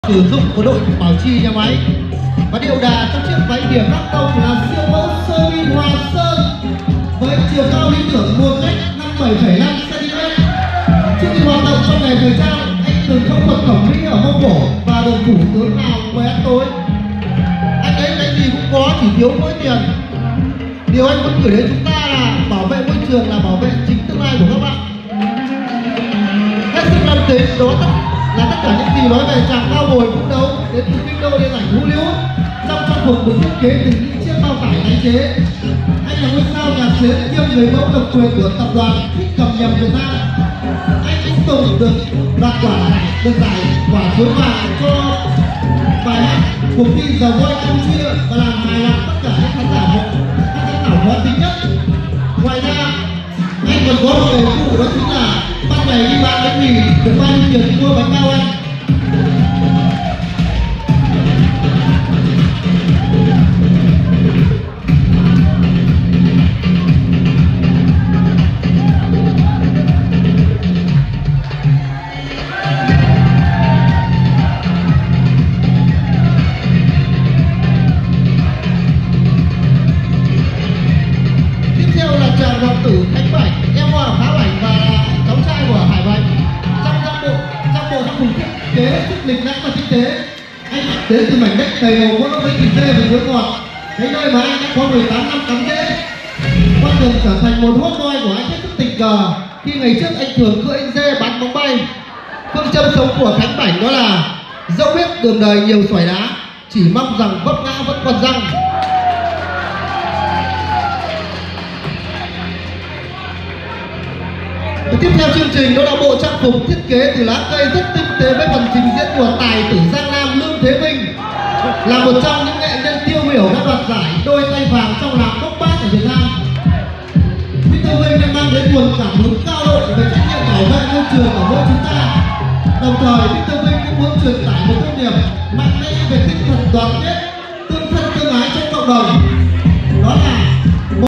sử dụng của đội bảo trì nhà máy. Và điệu đà trong chiếc váy điểm đắc công là siêu mẫu sơ mi Hòa Sơn với chiều cao lý tưởng 1m57,5 cm. Trước khi hoạt động trong nghề thời trang, anh từng phẫu thuật thẩm mỹ ở Mông Cổ và được thủ tướng nào mời ăn tối. Anh ấy cái gì cũng có, chỉ thiếu mỗi tiền. Điều anh muốn gửi đến chúng ta là bảo vệ môi trường là bảo vệ chính tương lai của các bạn. Hết sức nam tính, đó là tất cả những gì nói về chàng cao bồi phấn đấu đến từ kinh đô điện ảnh Hollywood. Trong trang phục được thiết kế từ những chiếc bao tải tái chế. Anh là ngôi sao nhạc xuyến kiêm người mẫu độc quyền của tập đoàn Thích Cầm Nhầm Việt Nam. Anh cũng từng được đoạt giải quả chuối vàng cho bài hát cuộc thi The Voice Campuchia và làm hài lòng tất cả những khán giả khó tính nhất. Ngoài ra, anh còn có một nghề phụ đó chính là ban ngày đi bán bánh mì, được bao nhiêu tiền mua bánh bao anh. Chàng hoàng tử Khánh Bảnh, em hoa Khá Bảnh và cháu trai của Hải Bảnh. Trong bộ trang phục thiết kế rất lịch lãm và tinh tế. Anh đến từ mảnh đất đầy hồ có với thịt dê và muối ngọt, cái nơi mà anh đã có 18 năm cắm rễ. Con đường trở thành một hot boy của anh hết sức tình cờ khi ngày trước anh thường cưỡi dê bắn bóng bay. Phương châm sống của Khánh Bảnh đó là dẫu biết đường đời nhiều xoài đá, chỉ mong rằng vấp ngã vẫn còn răng. Tiếp theo chương trình đó là bộ trang phục thiết kế từ lá cây rất tinh tế với phần trình diễn của tài tử Giang Nam Lương Thế Vinh, là một trong những nghệ nhân tiêu biểu đã đoạt giải đôi tay vàng trong làng bốc bát ở Việt Nam. Peter Vinh đang mang đến nguồn cảm hứng cao độ về trách nhiệm bảo vệ môi trường ở mỗi chúng ta. Đồng thời Peter Vinh cũng muốn truyền tải một thông điệp mạnh mẽ về tinh thần đoàn kết, tương thân tương ái trong cộng đồng. Đó là